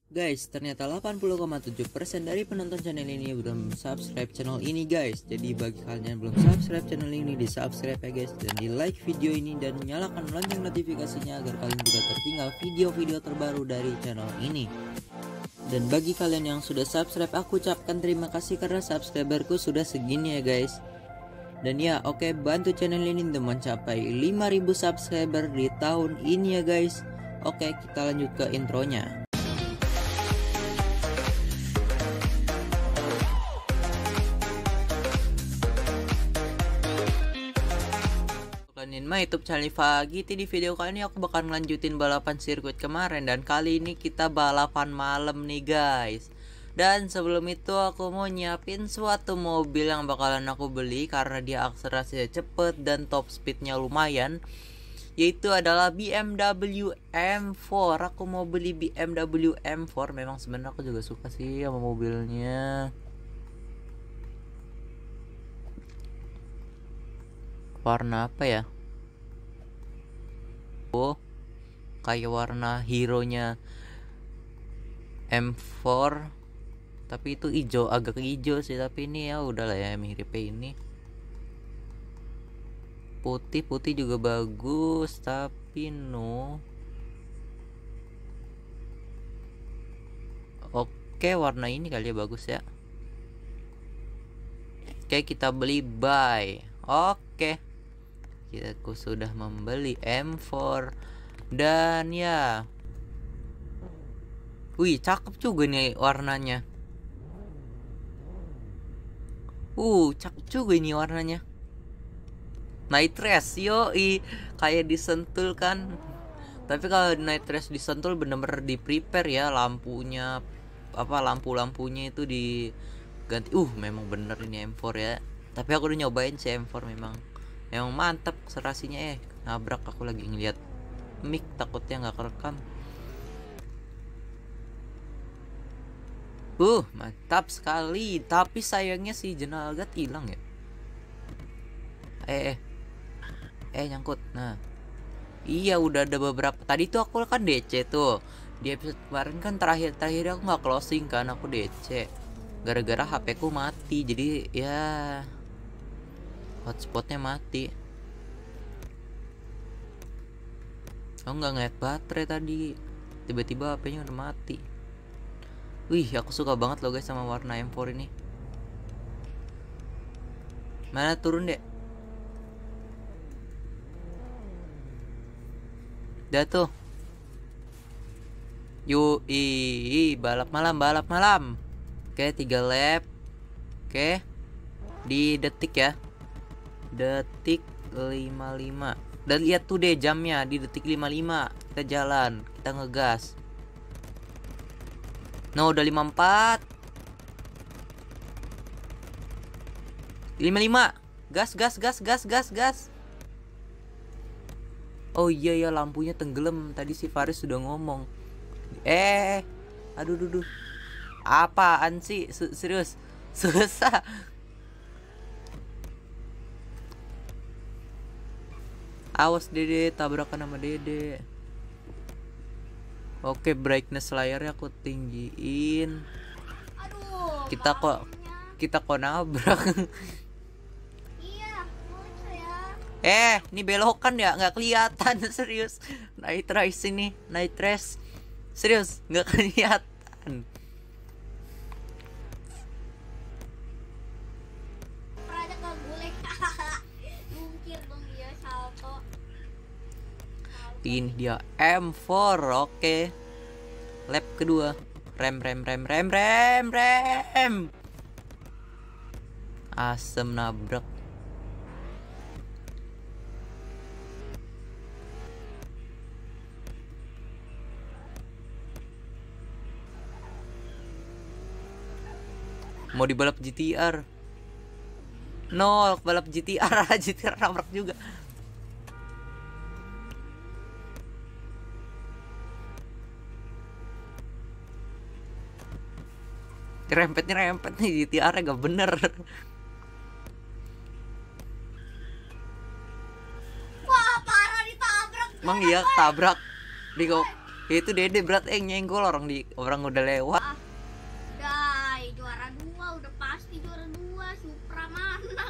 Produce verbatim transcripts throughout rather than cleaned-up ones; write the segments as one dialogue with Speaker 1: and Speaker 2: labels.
Speaker 1: Guys, ternyata delapan puluh koma tujuh persen dari penonton channel ini belum subscribe channel ini guys. Jadi bagi kalian yang belum subscribe channel ini, di subscribe ya guys. Dan di like video ini dan nyalakan lonceng notifikasinya agar kalian tidak tertinggal video-video terbaru dari channel ini. Dan bagi kalian yang sudah subscribe, aku ucapkan terima kasih karena subscriberku sudah segini ya guys. Dan ya oke, okay, bantu channel ini untuk mencapai lima ribu subscriber di tahun ini ya guys. Oke, okay, kita lanjut ke intronya. Kalian my YouTube channel Fagiti. Di video kali ini aku bakal melanjutin balapan sirkuit kemarin, dan kali ini kita balapan malam nih guys. Dan sebelum itu aku mau nyiapin suatu mobil yang bakalan aku beli karena dia akselerasinya cepet dan top speednya lumayan, yaitu adalah B M W M empat. Aku mau beli B M W M empat. Memang sebenarnya aku juga suka sih sama mobilnya. Warna apa ya? Oh, kayak warna hero-nya M empat, tapi itu hijau, agak hijau sih. Tapi ini ya udahlah ya, mirip ini. Putih putih juga bagus, tapi no. Oke, warna ini kali ya bagus ya. Oke, kita beli buy. Oke, aku sudah membeli M empat. Dan ya, wih cakep juga nih warnanya. Uh cakep juga ini warnanya. Night race, yoi, kayak disentul kan. Tapi kalau night race disentul bener-bener di prepare ya, lampunya apa lampu-lampunya itu diganti. Uh memang bener ini M empat ya. Tapi aku udah nyobain si M empat, memang memang mantap akselerasinya. Eh nabrak aku lagi ngeliat mic, takutnya nggak kerekam. Uh mantap sekali. Tapi sayangnya si Jenagat hilang ya. Eh eh eh nyangkut. Nah iya, udah ada beberapa. Tadi tuh aku kan D C tuh di episode kemarin kan, terakhir terakhir aku nggak closing kan, aku D C gara-gara H P ku mati. Jadi ya hotspotnya mati. Aku nggak ngeliat baterai tadi, tiba-tiba H P-nya udah mati. Wih, aku suka banget loh guys sama warna M empat ini. Mana turun deh? Udah tuh. Yuk, ih, balap malam, balap malam. Oke, tiga lap. Oke, di detik ya. Detik lima puluh lima. Dan lihat tuh deh jamnya, di detik lima puluh lima. Kita jalan, kita ngegas. No, udah lima puluh empat. lima puluh lima. Gas, gas, gas, gas, gas, gas. Oh iya ya, lampunya tenggelam. Tadi si Faris sudah ngomong. Eh, aduh, aduh, aduh. Apaan sih? Serius, susah. Awas Dede, tabrakan sama Dede. Oke, brightness layarnya aku tinggiin.
Speaker 2: Aduh,
Speaker 1: kita kok kita kok nabrak.
Speaker 2: Iya, lucu ya.
Speaker 1: Eh, ini belokan ya, nggak kelihatan. Serius, night race ini, night race. Serius, nggak kelihatan.
Speaker 2: Pernah ke gulai. Mungkin dong dia salto.
Speaker 1: Ini dia M empat. Oke, lap kedua. Rem rem rem rem rem rem. Asem nabrak. Mau dibalap G T R. No, balap G T R. G T R nabrak juga. Rempetnya rempet nih, G T R-nya gak bener.
Speaker 2: Wah, parah ditabrak.
Speaker 1: Emang iya tabrak di kok Itu Dede berat eh nyenggol orang di orang udah lewat.
Speaker 2: Ah, udah juara dua, udah pasti juara dua. Supra mana?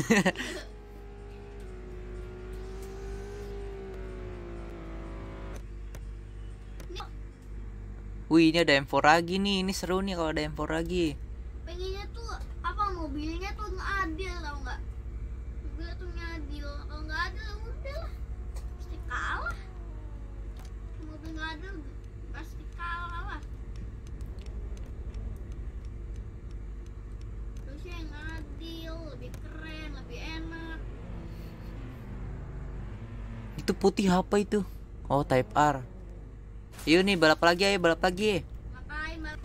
Speaker 1: Wih, ini ada M empat lagi nih. Ini seru nih kalau ada M empat lagi.
Speaker 2: Pengennya tuh apa mobilnya tuh ngadil tau nggak? Mobilnya tuh ngadil. Kalau nggak adil ya udah lah, pasti kalah. Mobil nggak adil pasti kalah lah. Terusnya yang adil, lebih keren, lebih enak.
Speaker 1: Itu putih apa itu? Oh, Type R. Yuk nih balap lagi ayo balap lagi.
Speaker 2: Ngapain bal-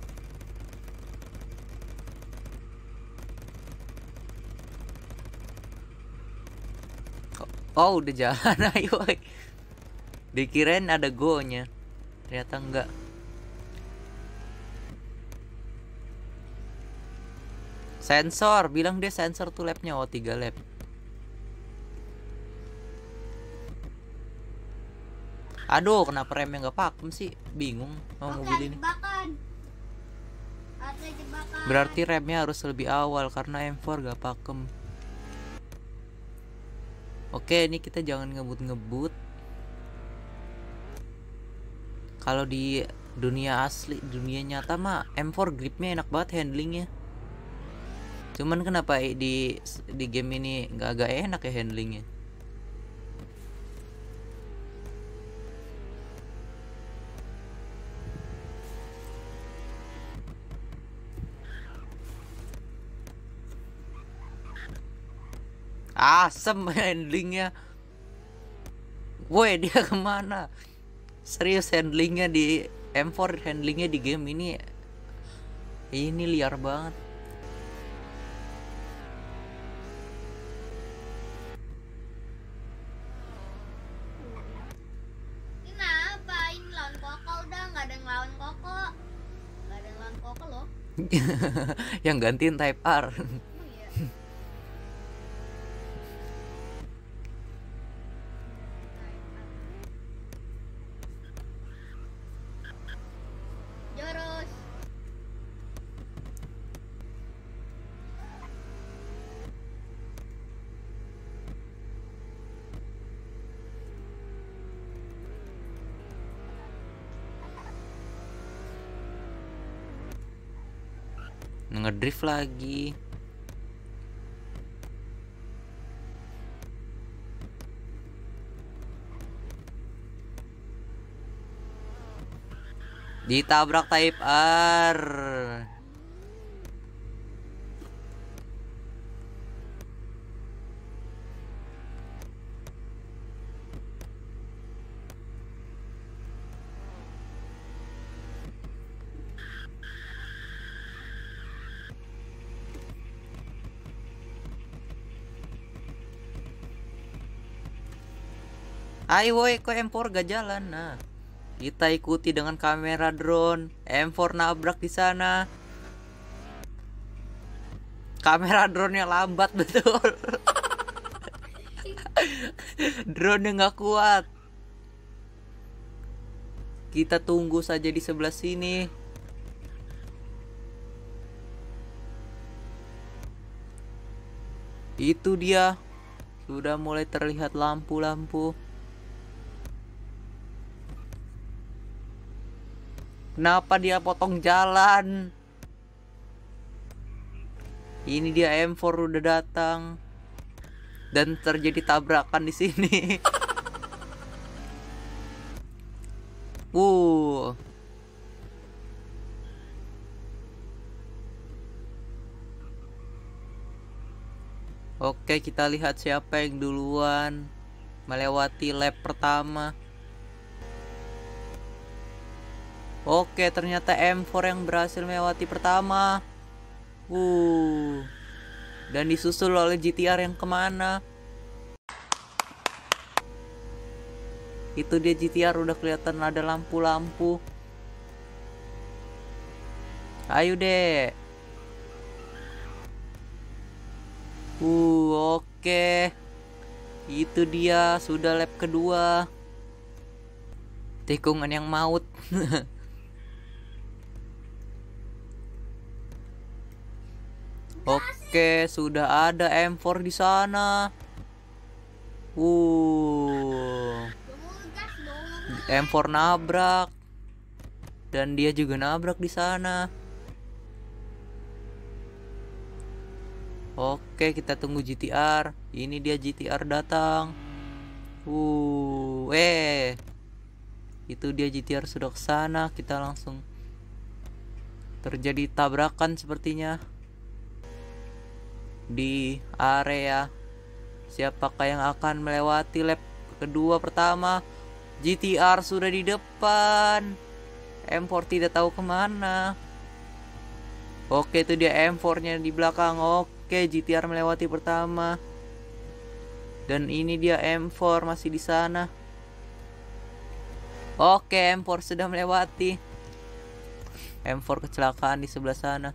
Speaker 1: Oh udah jalan ayo. Dikirain ada go-nya. Ternyata enggak. Sensor, bilang dia sensor tuh lapnya. Oh tiga lap. Aduh, kenapa remnya nggak pakem sih? Bingung mau
Speaker 2: Oke,
Speaker 1: mobil
Speaker 2: ada
Speaker 1: ini.
Speaker 2: jebakan. Ada jebakan.
Speaker 1: Berarti remnya harus lebih awal karena M empat gak pakem. Oke, ini kita jangan ngebut-ngebut. Kalau di dunia asli, dunia nyata mah M empat gripnya enak banget handlingnya. Cuman kenapa di di game ini nggak agak enak ya handlingnya? Asem handlingnya. Woi dia kemana? Serius handlingnya di M empat handlingnya di game ini ini liar banget.
Speaker 2: Ini ngapain lawan Koko? Udah nggak ada yang lawan Koko. Nggak ada yang lawan Koko loh.
Speaker 1: Yang gantiin Type R.
Speaker 2: Oh iya. Jurus.
Speaker 1: Ngedrift lagi. Ditabrak Type R. Ayo woi, kok M empat gak jalan? Nah, kita ikuti dengan kamera drone. M empat nabrak di sana. Kamera drone-nya lambat betul. Drone-nya nggak kuat. Kita tunggu saja di sebelah sini. Itu dia. Sudah mulai terlihat lampu-lampu. Kenapa dia potong jalan? Ini dia M empat udah datang. Dan terjadi tabrakan di sini. Wuh. Oke, kita lihat siapa yang duluan melewati lap pertama. Oke, ternyata M empat yang berhasil melewati pertama. Uh, dan disusul oleh G T R yang kemana? Itu dia G T R udah kelihatan ada lampu-lampu. Ayo deh. Uh, oke. Itu dia sudah lap kedua. tikungan yang maut. Oke, sudah ada M empat di sana. Uh, M empat nabrak, dan dia juga nabrak di sana. Oke, kita tunggu G T R. Ini dia G T R datang. Uh, eh, itu dia G T R sudah ke sana. Kita langsung terjadi tabrakan sepertinya di area. Siapakah yang akan melewati lap kedua pertama? G T R sudah di depan. M empat tidak tahu kemana. Oke, itu dia M empat nya di belakang. Oke, G T R melewati pertama. Dan ini dia M empat masih di sana. Oke, M empat sudah melewati. M empat kecelakaan di sebelah sana.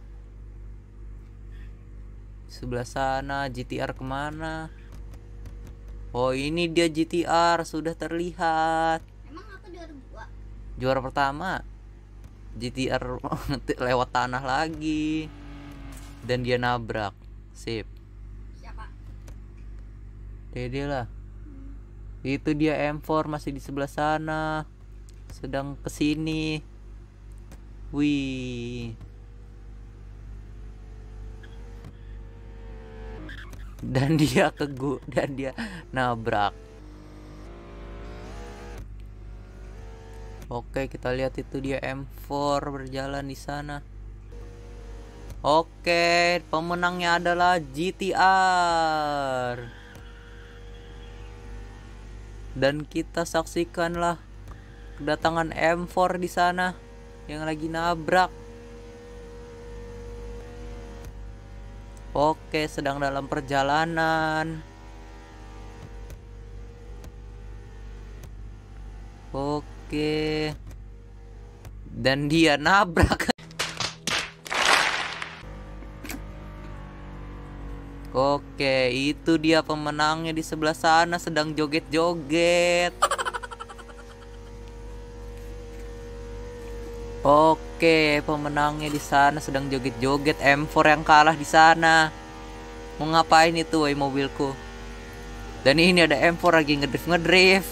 Speaker 1: Sebelah sana G T R kemana? Oh, ini dia G T R sudah terlihat.
Speaker 2: Emang aku juara dua?
Speaker 1: Juara pertama. G T R lewat tanah lagi. Dan dia nabrak. Sip.
Speaker 2: Siapa?
Speaker 1: Dede lah. Itu dia M empat masih di sebelah sana. Sedang kesini. Wih. Dan dia kegu dan dia nabrak. Oke, kita lihat itu dia M empat berjalan di sana. Oke, pemenangnya adalah G T R. Dan kita saksikanlah kedatangan M empat di sana yang lagi nabrak. Oke, sedang dalam perjalanan. Oke. Dan dia nabrak. Oke, itu dia pemenangnya di sebelah sana sedang joget-joget. Oke, pemenangnya di sana sedang joget-joget. M empat yang kalah di sana. Mau ngapain itu, woi mobilku? Dan ini ada M empat lagi ngedrift ngedrift.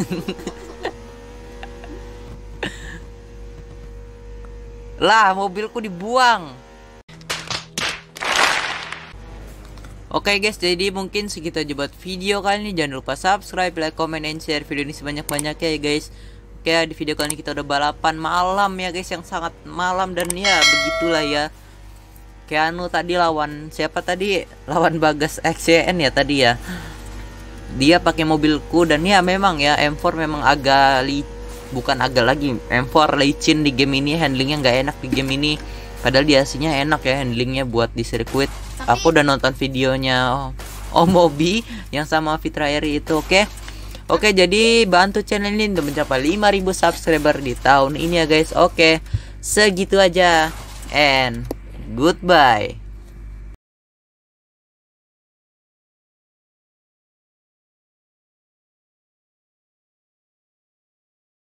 Speaker 1: Lah, mobilku dibuang. Oke guys, jadi mungkin segitu aja buat video kali ini. Jangan lupa subscribe, like, comment, and share video ini sebanyak-banyaknya ya guys. Oke, di video kali ini kita udah balapan malam ya guys, yang sangat malam. Dan ya begitulah ya. Keanu tadi lawan siapa tadi? Lawan Bagas X Y N ya tadi ya. Dia pakai mobilku dan ya memang ya M empat memang agak li bukan agak lagi M empat licin di game ini, handlingnya nggak enak di game ini. Padahal dia aslinya enak ya handlingnya buat di sirkuit. Aku udah nonton videonya Om Mobi yang sama Fitra Eri itu, oke. Okay? Oke, jadi bantu channel ini untuk mencapai lima ribu subscriber di tahun ini ya guys. Oke, segitu aja. And goodbye.